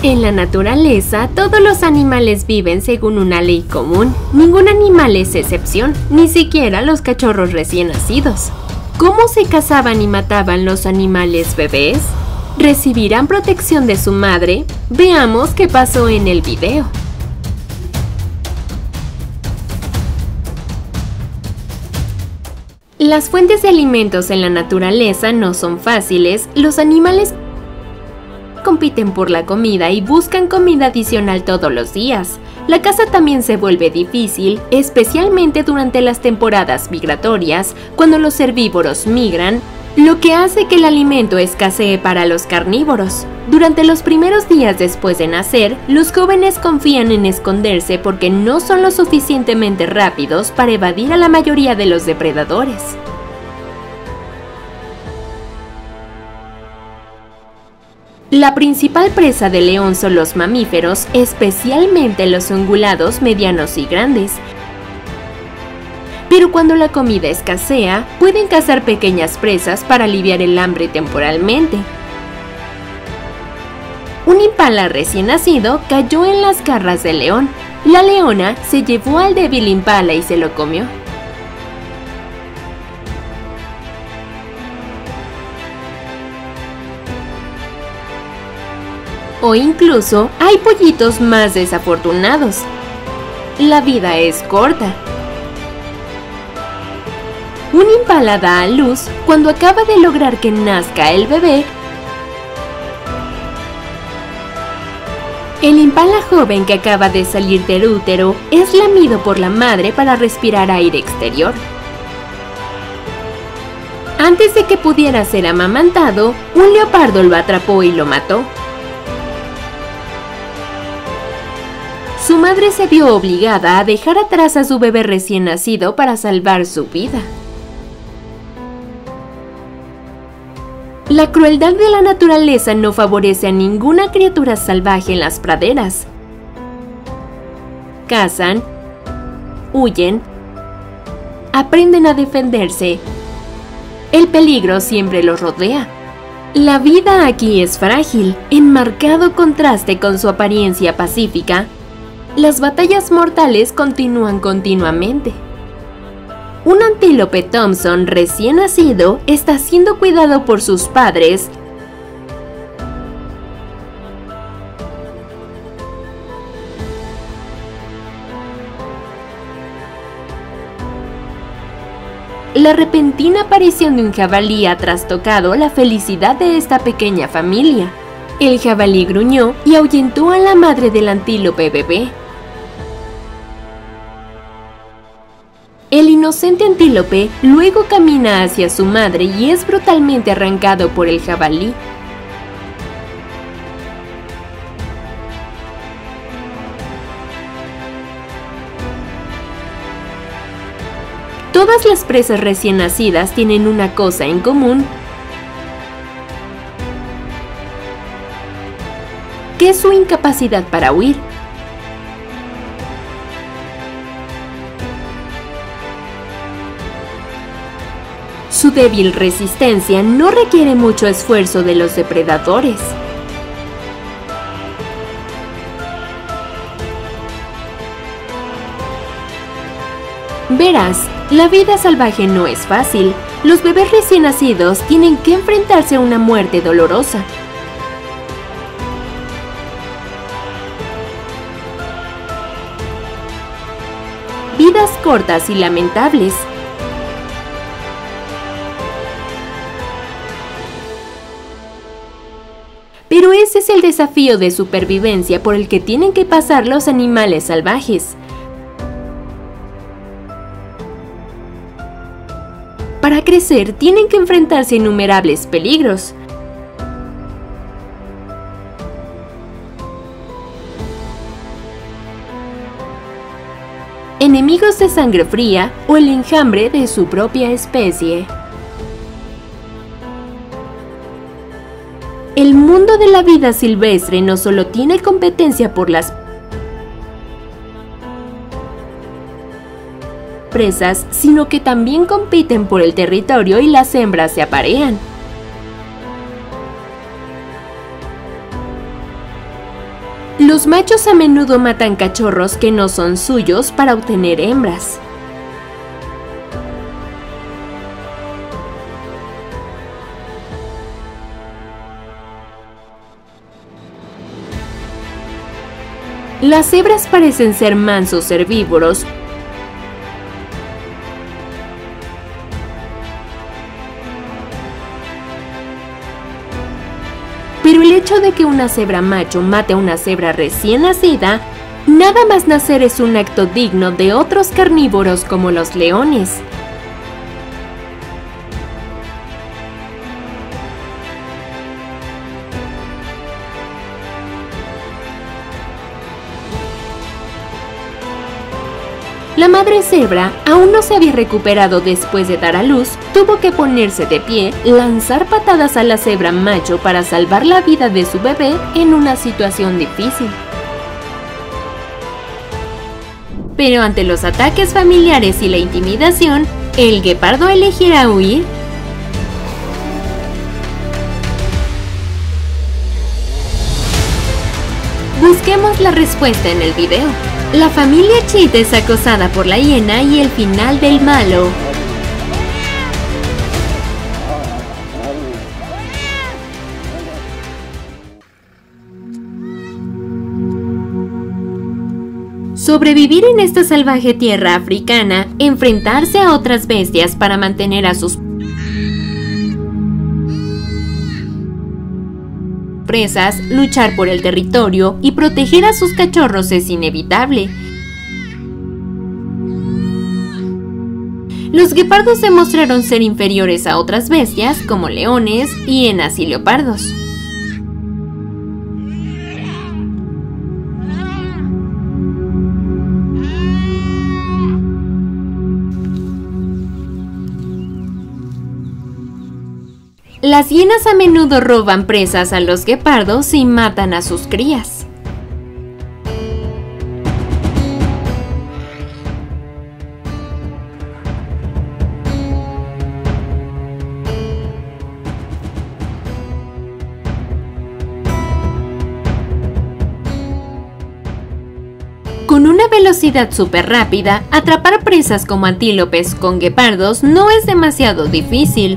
En la naturaleza, todos los animales viven según una ley común. Ningún animal es excepción, ni siquiera los cachorros recién nacidos. ¿Cómo se cazaban y mataban los animales bebés? ¿Recibirán protección de su madre? Veamos qué pasó en el video. Las fuentes de alimentos en la naturaleza no son fáciles. Los animales compiten por la comida y buscan comida adicional todos los días. La caza también se vuelve difícil, especialmente durante las temporadas migratorias, cuando los herbívoros migran, lo que hace que el alimento escasee para los carnívoros. Durante los primeros días después de nacer, los jóvenes confían en esconderse porque no son lo suficientemente rápidos para evadir a la mayoría de los depredadores. La principal presa del león son los mamíferos, especialmente los ungulados medianos y grandes. Pero cuando la comida escasea, pueden cazar pequeñas presas para aliviar el hambre temporalmente. Un impala recién nacido cayó en las garras del león. La leona se llevó al débil impala y se lo comió. O incluso hay pollitos más desafortunados. La vida es corta. Un impala da a luz cuando acaba de lograr que nazca el bebé. El impala joven que acaba de salir del útero es lamido por la madre para respirar aire exterior. Antes de que pudiera ser amamantado, un leopardo lo atrapó y lo mató. Su madre se vio obligada a dejar atrás a su bebé recién nacido para salvar su vida. La crueldad de la naturaleza no favorece a ninguna criatura salvaje en las praderas. Cazan, huyen, aprenden a defenderse. El peligro siempre los rodea. La vida aquí es frágil, en marcado contraste con su apariencia pacífica. Las batallas mortales continúan continuamente. Un antílope Thompson recién nacido está siendo cuidado por sus padres La repentina aparición de un jabalí ha trastocado la felicidad de esta pequeña familia. El jabalí gruñó y ahuyentó a la madre del antílope bebé. El inocente antílope luego camina hacia su madre y es brutalmente arrancado por el jabalí. Todas las presas recién nacidas tienen una cosa en común, que es su incapacidad para huir. Su débil resistencia no requiere mucho esfuerzo de los depredadores. Verás, la vida salvaje no es fácil. Los bebés recién nacidos tienen que enfrentarse a una muerte dolorosa. Vidas cortas y lamentables. Pero ese es el desafío de supervivencia por el que tienen que pasar los animales salvajes. Para crecer, tienen que enfrentarse a innumerables peligros. Enemigos de sangre fría o el enjambre de su propia especie. El mundo de la vida silvestre no solo tiene competencia por las presas, sino que también compiten por el territorio y las hembras se aparean. Los machos a menudo matan cachorros que no son suyos para obtener hembras. Las cebras parecen ser mansos herbívoros, pero el hecho de que una cebra macho mate a una cebra recién nacida, nada más nacer es un acto digno de otros carnívoros como los leones. La madre cebra aún no se había recuperado después de dar a luz, tuvo que ponerse de pie, lanzar patadas a la cebra macho para salvar la vida de su bebé en una situación difícil. Pero ante los ataques familiares y la intimidación, ¿el guepardo elegirá huir? Busquemos la respuesta en el video. La familia Cheetah es acosada por la hiena y el final del malo. Sobrevivir en esta salvaje tierra africana, enfrentarse a otras bestias para mantener a sus presas, luchar por el territorio y proteger a sus cachorros es inevitable. Los guepardos demostraron ser inferiores a otras bestias como leones, hienas y leopardos. Las hienas a menudo roban presas a los guepardos y matan a sus crías. Con una velocidad súper rápida, atrapar presas como antílopes con guepardos no es demasiado difícil.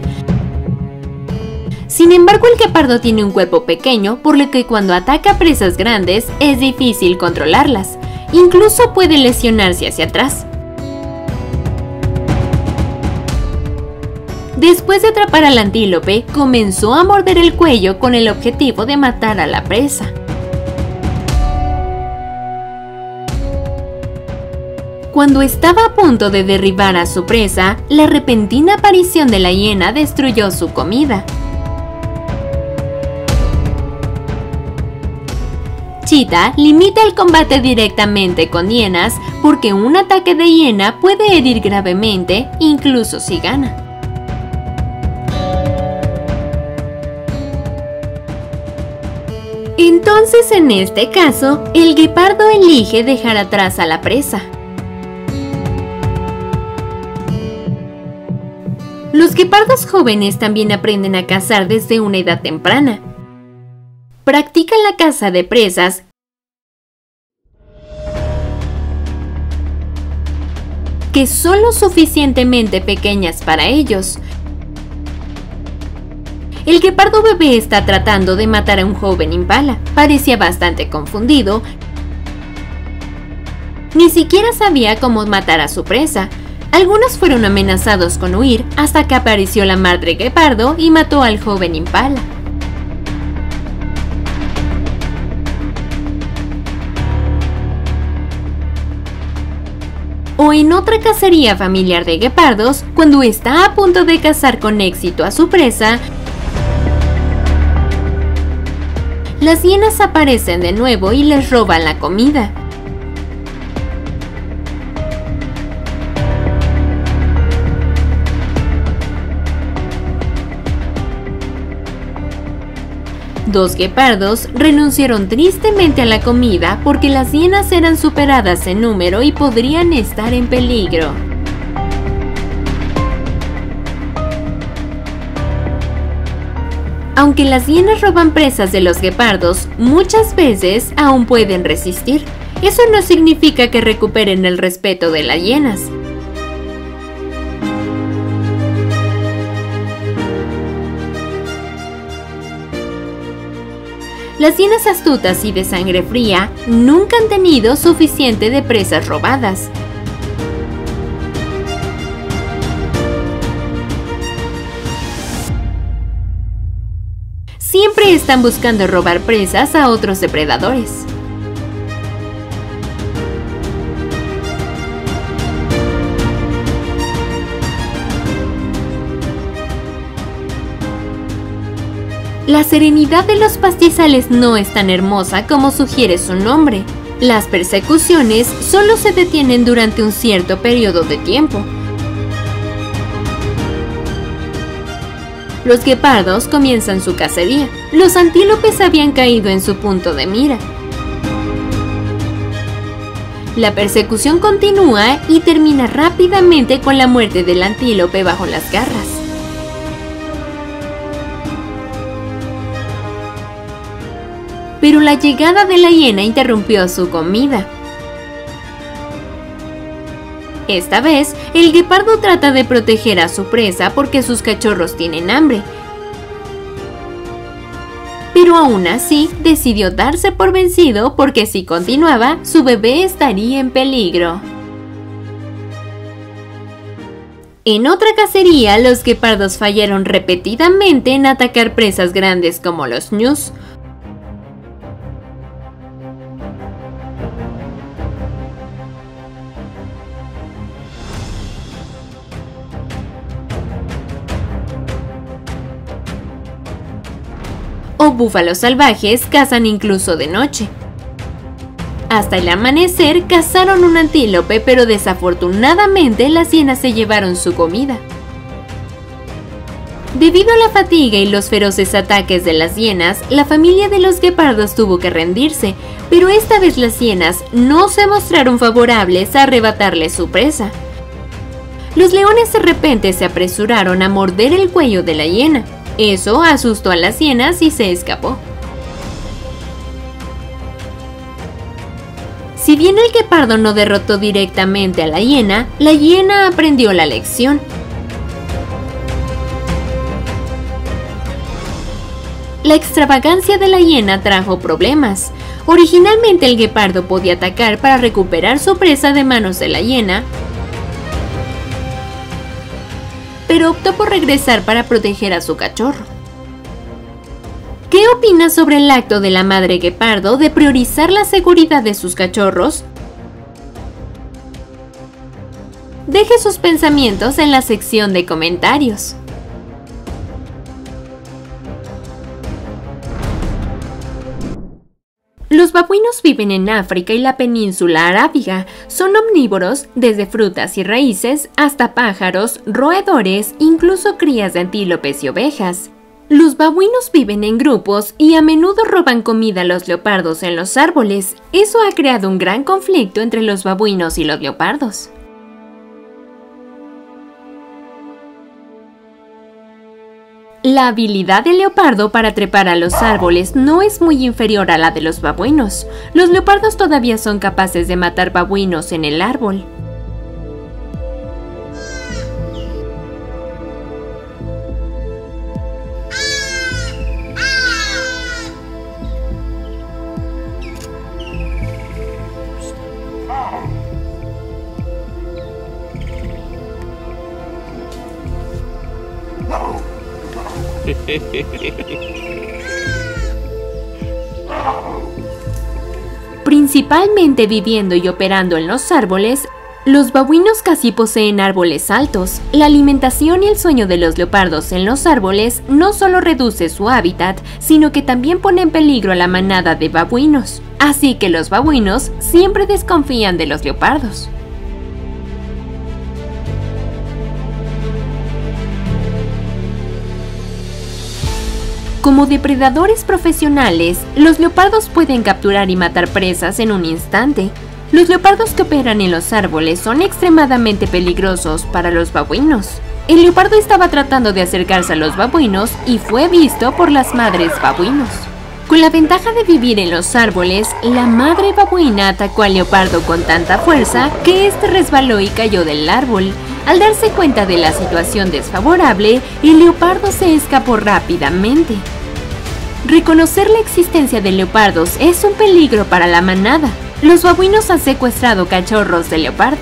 Sin embargo, el guepardo tiene un cuerpo pequeño, por lo que cuando ataca presas grandes es difícil controlarlas. Incluso puede lesionarse hacia atrás. Después de atrapar al antílope, comenzó a morder el cuello con el objetivo de matar a la presa. Cuando estaba a punto de derribar a su presa, la repentina aparición de la hiena destruyó su comida. Cheetah limita el combate directamente con hienas porque un ataque de hiena puede herir gravemente, incluso si gana. Entonces, en este caso, el guepardo elige dejar atrás a la presa. Los guepardos jóvenes también aprenden a cazar desde una edad temprana. Practican la caza de presas que son lo suficientemente pequeñas para ellos. El guepardo bebé está tratando de matar a un joven impala. Parecía bastante confundido. Ni siquiera sabía cómo matar a su presa. Algunos fueron amenazados con huir hasta que apareció la madre guepardo y mató al joven impala. O en otra cacería familiar de guepardos, cuando está a punto de cazar con éxito a su presa, las hienas aparecen de nuevo y les roban la comida. Dos guepardos renunciaron tristemente a la comida porque las hienas eran superadas en número y podrían estar en peligro. Aunque las hienas roban presas de los guepardos, muchas veces aún pueden resistir. Eso no significa que recuperen el respeto de las hienas. Las hienas astutas y de sangre fría nunca han tenido suficiente de presas robadas. Siempre están buscando robar presas a otros depredadores. La serenidad de los pastizales no es tan hermosa como sugiere su nombre. Las persecuciones solo se detienen durante un cierto periodo de tiempo. Los guepardos comienzan su cacería. Los antílopes habían caído en su punto de mira. La persecución continúa y termina rápidamente con la muerte del antílope bajo las garras. Pero la llegada de la hiena interrumpió su comida. Esta vez, el guepardo trata de proteger a su presa porque sus cachorros tienen hambre. Pero aún así, decidió darse por vencido porque si continuaba, su bebé estaría en peligro. En otra cacería, los guepardos fallaron repetidamente en atacar presas grandes como los ñus. O búfalos salvajes cazan incluso de noche. Hasta el amanecer cazaron un antílope, pero desafortunadamente las hienas se llevaron su comida. Debido a la fatiga y los feroces ataques de las hienas, la familia de los guepardos tuvo que rendirse, pero esta vez las hienas no se mostraron favorables a arrebatarle su presa. Los leones de repente se apresuraron a morder el cuello de la hiena. Eso asustó a las hienas y se escapó. Si bien el guepardo no derrotó directamente a la hiena aprendió la lección. La extravagancia de la hiena trajo problemas. Originalmente el guepardo podía atacar para recuperar su presa de manos de la hiena, pero optó por regresar para proteger a su cachorro. ¿Qué opinas sobre el acto de la madre guepardo de priorizar la seguridad de sus cachorros? Deje sus pensamientos en la sección de comentarios. Los babuinos viven en África y la península arábiga. Son omnívoros, desde frutas y raíces hasta pájaros, roedores, incluso crías de antílopes y ovejas. Los babuinos viven en grupos y a menudo roban comida a los leopardos en los árboles. Eso ha creado un gran conflicto entre los babuinos y los leopardos. La habilidad del leopardo para trepar a los árboles no es muy inferior a la de los babuinos. Los leopardos todavía son capaces de matar babuinos en el árbol. Principalmente viviendo y operando en los árboles, los babuinos casi poseen árboles altos. La alimentación y el sueño de los leopardos en los árboles no solo reduce su hábitat, sino que también pone en peligro a la manada de babuinos. Así que los babuinos siempre desconfían de los leopardos. Como depredadores profesionales, los leopardos pueden capturar y matar presas en un instante. Los leopardos que operan en los árboles son extremadamente peligrosos para los babuinos. El leopardo estaba tratando de acercarse a los babuinos y fue visto por las madres babuinos. Con la ventaja de vivir en los árboles, la madre babuina atacó al leopardo con tanta fuerza que este resbaló y cayó del árbol. Al darse cuenta de la situación desfavorable, el leopardo se escapó rápidamente. Reconocer la existencia de leopardos es un peligro para la manada. Los babuinos han secuestrado cachorros de leopardo.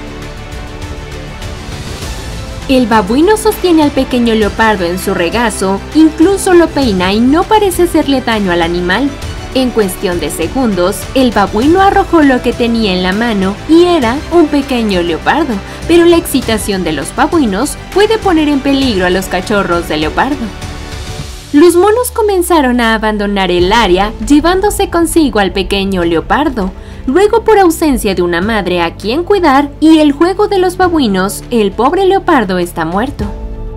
El babuino sostiene al pequeño leopardo en su regazo, incluso lo peina y no parece hacerle daño al animal. En cuestión de segundos, el babuino arrojó lo que tenía en la mano y era un pequeño leopardo, pero la excitación de los babuinos puede poner en peligro a los cachorros de leopardo. Los monos comenzaron a abandonar el área, llevándose consigo al pequeño leopardo. Luego, por ausencia de una madre a quien cuidar y el juego de los babuinos, el pobre leopardo está muerto.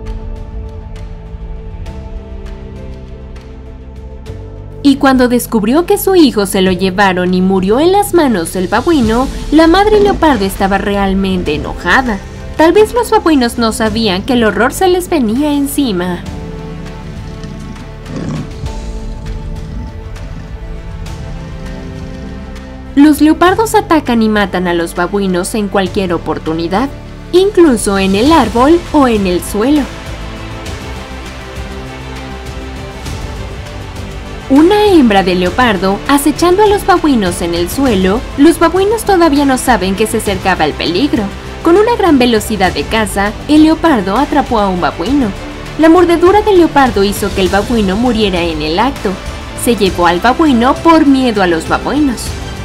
Y cuando descubrió que su hijo se lo llevaron y murió en las manos del babuino, la madre leopardo estaba realmente enojada. Tal vez los babuinos no sabían que el horror se les venía encima. Los leopardos atacan y matan a los babuinos en cualquier oportunidad, incluso en el árbol o en el suelo. Una hembra de leopardo acechando a los babuinos en el suelo, los babuinos todavía no saben que se acercaba el peligro. Con una gran velocidad de caza, el leopardo atrapó a un babuino. La mordedura del leopardo hizo que el babuino muriera en el acto. Se llevó al babuino por miedo a los babuinos.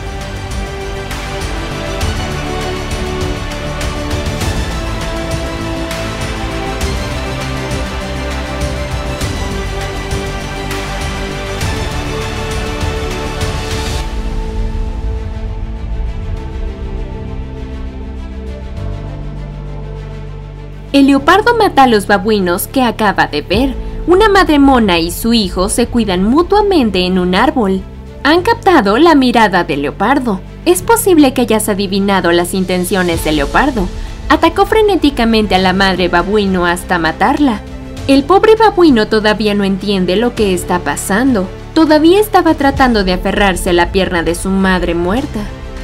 El leopardo mata a los babuinos que acaba de ver. Una madre mona y su hijo se cuidan mutuamente en un árbol. Han captado la mirada del leopardo. Es posible que hayas adivinado las intenciones del leopardo. Atacó frenéticamente a la madre babuino hasta matarla. El pobre babuino todavía no entiende lo que está pasando. Todavía estaba tratando de aferrarse a la pierna de su madre muerta.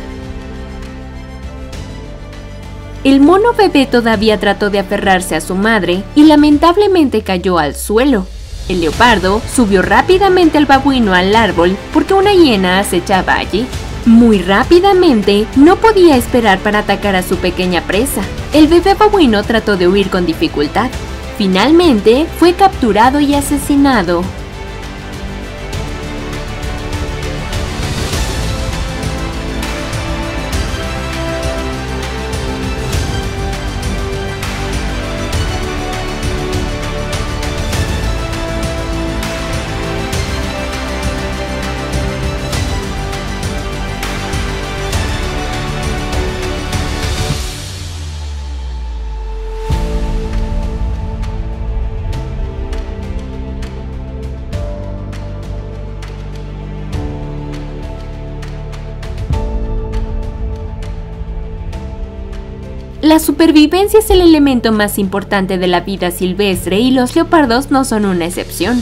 El mono bebé todavía trató de aferrarse a su madre y lamentablemente cayó al suelo. El leopardo subió rápidamente al babuino al árbol porque una hiena acechaba allí. Muy rápidamente, no podía esperar para atacar a su pequeña presa. El bebé babuino trató de huir con dificultad. Finalmente, fue capturado y asesinado. La supervivencia es el elemento más importante de la vida silvestre y los leopardos no son una excepción.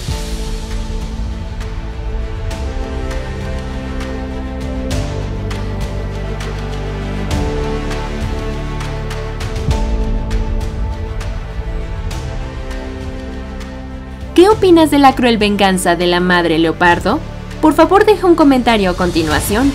¿Qué opinas de la cruel venganza de la madre leopardo? Por favor, deja un comentario a continuación.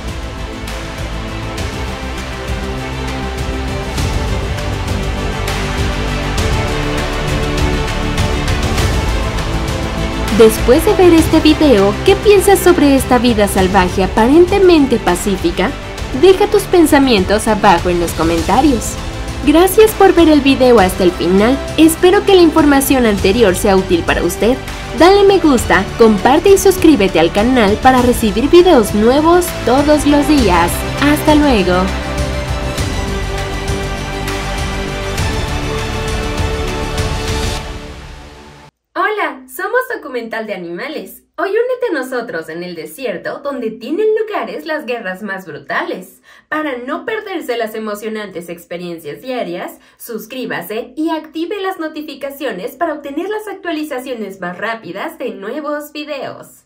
Después de ver este video, ¿qué piensas sobre esta vida salvaje aparentemente pacífica? Deja tus pensamientos abajo en los comentarios. Gracias por ver el video hasta el final, espero que la información anterior sea útil para usted. Dale me gusta, comparte y suscríbete al canal para recibir videos nuevos todos los días. ¡Hasta luego! Hola, somos Documental de Animales. Hoy únete a nosotros en el desierto, donde tienen lugares las guerras más brutales. Para no perderse las emocionantes experiencias diarias, suscríbase y active las notificaciones para obtener las actualizaciones más rápidas de nuevos videos.